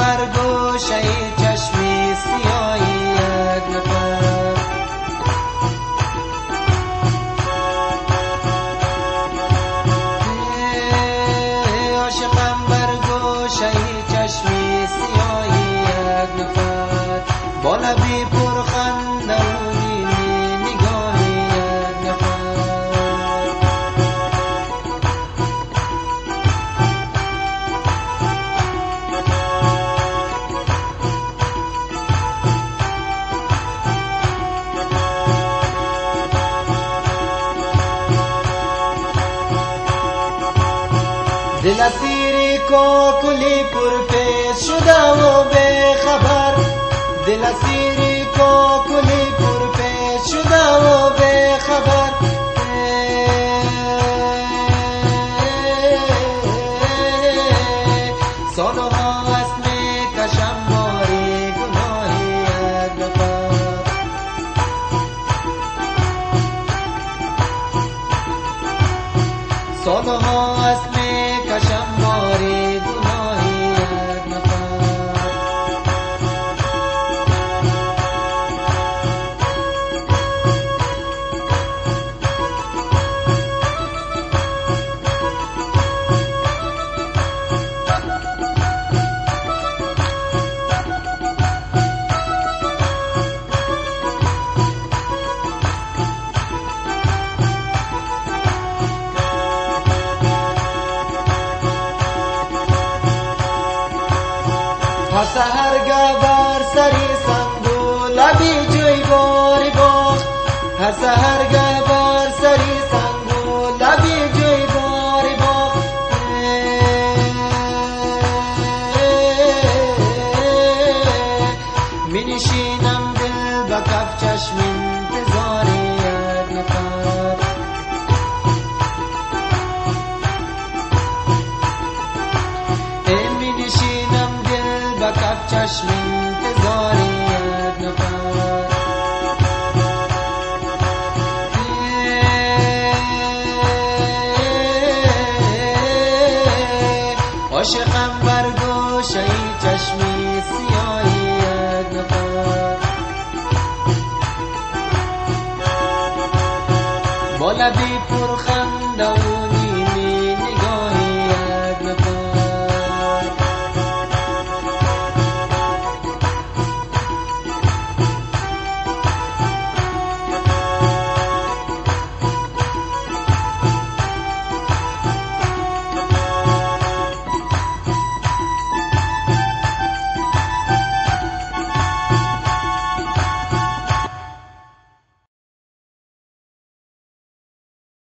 بر گوشه چشمی سیاهی یک نفر. عاشقم بر گوشه چشمی سیاهی یک نفر، با لبی پرخنده و نیمی نگاهی یک نفر. دل اسیری کاکلی پرپیش شده و بے خبر، دل اسیری کاکلی پرپیش شده و بے خبر. سالها است میکشم باری گناهی یک نفر. سالها است میکشم باری گناهی یک نفر. هر سحرگه بر سری سنگو لبی جوی باری باخت، هر سحرگه بر سری سنگو لبی جوی باری باخت. می نشینم دل به کف چشم انتظاری یک نفر. می نشینم دل به کف چشم انتظاری یک نفر. عاشقم بر گوشه چشمی سیاهی یک نفر، با لبی پرخنده